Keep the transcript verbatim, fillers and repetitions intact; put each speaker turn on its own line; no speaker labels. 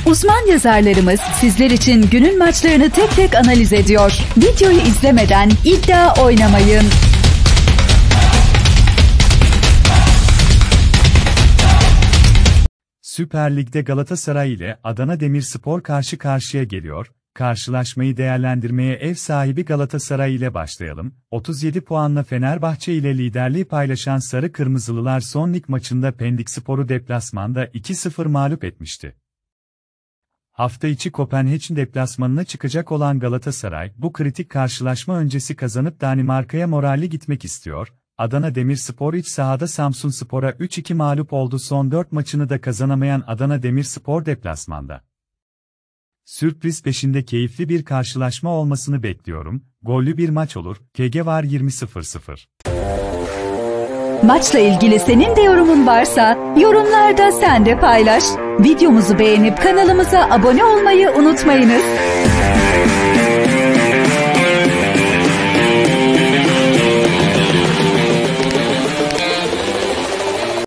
Uzman yazarlarımız sizler için günün maçlarını tek tek analiz ediyor. Videoyu izlemeden iddia oynamayın.
Süper Lig'de Galatasaray ile Adana Demirspor karşı karşıya geliyor. Karşılaşmayı değerlendirmeye ev sahibi Galatasaray ile başlayalım. otuz yedi puanla Fenerbahçe ile liderliği paylaşan Sarı Kırmızılılar son lig maçında Pendikspor'u deplasmanda iki sıfır mağlup etmişti. Hafta içi Kopenhag deplasmanına çıkacak olan Galatasaray, bu kritik karşılaşma öncesi kazanıp Danimarka'ya moralli gitmek istiyor. Adana Demirspor iç sahada Samsunspor'a üç iki mağlup oldu. Son dört maçını da kazanamayan Adana Demirspor deplasmanda. Sürpriz peşinde keyifli bir karşılaşma olmasını bekliyorum. Gollü bir maç olur. K G var yirmi sıfır sıfır.
Maçla ilgili senin de yorumun varsa yorumlarda sen de paylaş. Videomuzu beğenip kanalımıza abone olmayı unutmayınız.